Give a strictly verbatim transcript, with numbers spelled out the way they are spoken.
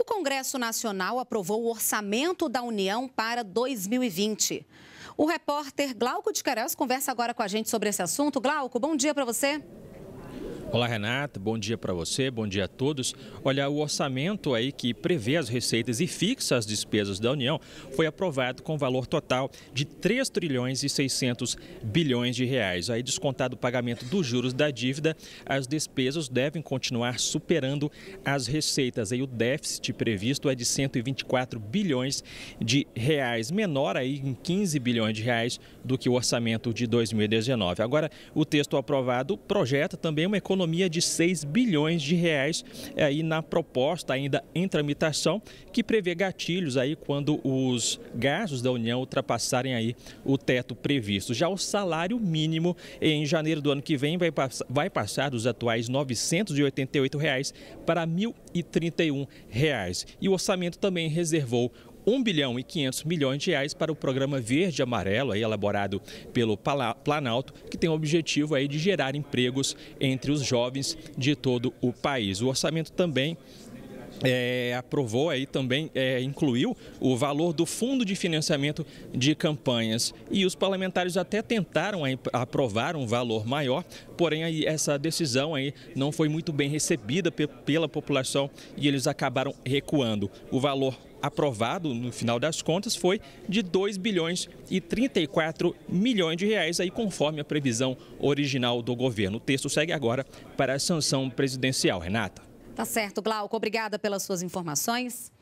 O Congresso Nacional aprovou o orçamento da União para dois mil e vinte. O repórter Glauco de Queiroz conversa agora com a gente sobre esse assunto. Glauco, bom dia para você. Olá, Renata, bom dia para você, bom dia a todos. Olha, o orçamento aí que prevê as receitas e fixa as despesas da União foi aprovado com valor total de três trilhões e seiscentos bilhões de reais. Aí, descontado o pagamento dos juros da dívida, as despesas devem continuar superando as receitas. Aí, o déficit previsto é de cento e vinte e quatro bilhões de reais, menor aí em quinze bilhões de reais do que o orçamento de dois mil e dezenove. Agora, o texto aprovado projeta também uma economia economia de seis bilhões de reais aí na proposta ainda em tramitação, que prevê gatilhos aí quando os gastos da União ultrapassarem aí o teto previsto. Já o salário mínimo em janeiro do ano que vem vai, pass vai passar dos atuais novecentos e oitenta e oito reais para mil e trinta e um reais. E o orçamento também reservou um bilhão e quinhentos milhões de reais para o programa Verde e Amarelo, aí elaborado pelo Planalto, que tem o objetivo aí de gerar empregos entre os jovens de todo o país. O orçamento também É, aprovou aí também, é, incluiu o valor do Fundo de Financiamento de Campanhas, e os parlamentares até tentaram aí aprovar um valor maior, porém aí essa decisão aí não foi muito bem recebida pe pela população e eles acabaram recuando. O valor aprovado no final das contas foi de dois bilhões e trinta e quatro milhões de reais, aí conforme a previsão original do governo. O texto segue agora para a sanção presidencial. Renata. Tá certo, Glauco. Obrigada pelas suas informações.